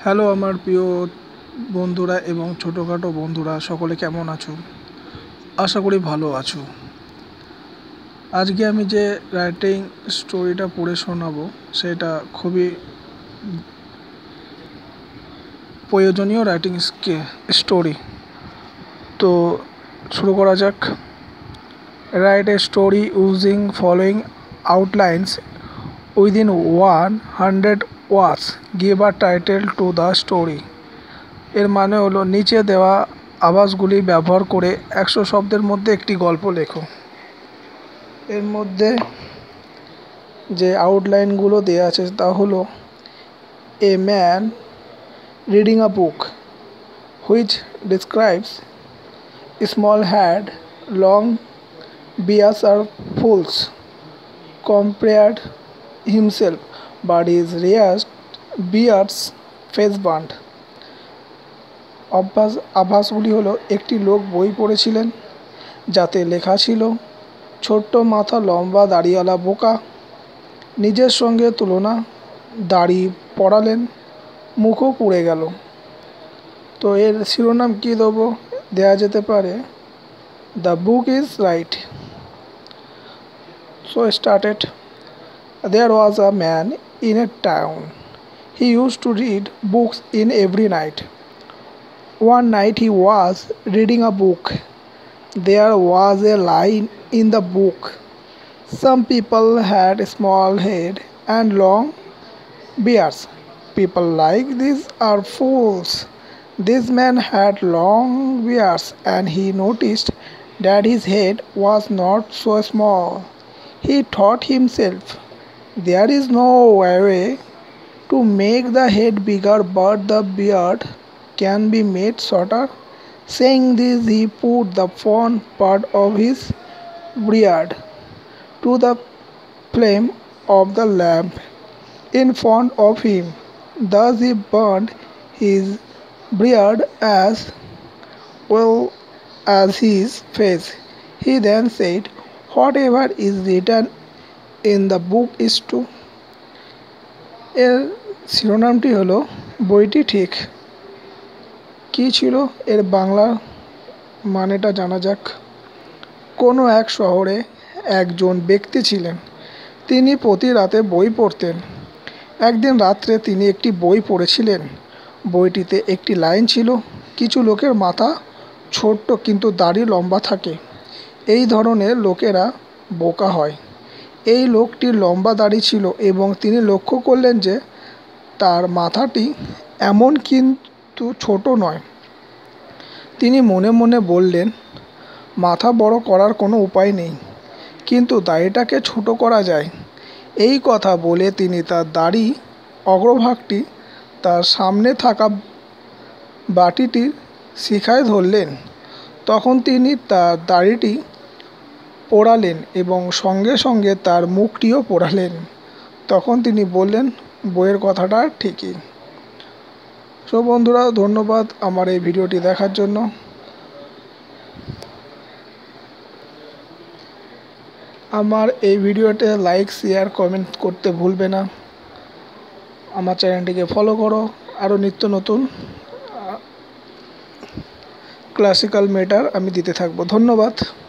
Hello আমার প্রিয় বন্ধুরা এবং ছোটোখাটো বন্ধুরা, সকলে কেমন আছো? আশা করি ভালো আছো। আজকে আমি যে রাইটিং স্টোরিটা পড়ে শোনাবো সেটা খুবই প্রয়োজনীয় রাইটিং স্টোরি। তো শুরু করা যাক। Write a story using following outlines within 100 words. Give a title to the story. এর মানে হলো নিচে দেওয়া আভাসগুলি ব্যবহার করে 100 শব্দের মধ্যে একটি গল্প লেখো। এর মধ্যে যে আউটলাইনগুলো দেওয়া আছে তা হলো a man reading a book which describes small had long beards are fools compared himself but his raised beard's face burnt. আভাসগুলি হলো একটি লোক বই পড়েছিলেন যাতে লেখা ছিল, ছোট্ট মাথা লম্বা দাড়িওয়ালা বোকা নিজের সঙ্গে তুলনা, দাড়ি পড়ালেন, মুখও পুড়ে গেল। তো এর শিরোনাম কী দেবো? দেওয়া যেতে পারে the book is right. So started. There was a man in a town. He used to read books in every night. One night he was reading a book. There was a line in the book. Some people had a small head and long beards. People like these are fools. This man had long beards and he noticed that his head was not so small. He thought himself, there is no way to make the head bigger, but the beard can be made shorter. Saying this, he put the front part of his beard to the flame of the lamp in front of him. Thus he burned his beard as well as his face. He then said, whatever is written in the book is true. এর শিরোনামটি হলো বইটি ঠিক। কী ছিল এর বাংলা মানেটা জানা যাক। কোনো এক শহরে একজন ব্যক্তি ছিলেন। তিনি প্রতি রাতে বই পড়তেন। একদিন রাত্রে তিনি একটি বই পড়েছিলেন। বইটিতে একটি লাইন ছিল, কিছু লোকের মাথা ছোট্ট কিন্তু দাড়ি লম্বা থাকে। এই ধরনের লোকেরা বোকা হয়। এই লোকটির লম্বা দাড়ি ছিল এবং তিনি লক্ষ্য করলেন যে তার মাথাটি এমন কিন্তু ছোট নয়। তিনি মনে মনে বললেন, মাথা বড় করার কোনো উপায় নেই, কিন্তু দাড়িটাকে ছোট করা যায়। এই কথা বলে তিনি তার দাড়ি অগ্রভাগটি তার সামনে থাকা বাটিটির শিখায় ধরলেন। তখন তিনি তার দাড়িটি পোড়ালেন এবং সঙ্গে সঙ্গে তার মুখটিও পোড়ালেন। তখন তিনি বললেন, বইয়ের কথাটা ঠিকই। সো বন্ধুরা, ধন্যবাদ আমার এই ভিডিওটি দেখার জন্য। আমার এই ভিডিওতে লাইক, শেয়ার, কমেন্ট করতে ভুলবে না। আমার চ্যানেলটিকে ফলো করো, আরও নিত্য নতুন ক্লাসিক্যাল ম্যাটার আমি দিতে থাকবো। ধন্যবাদ।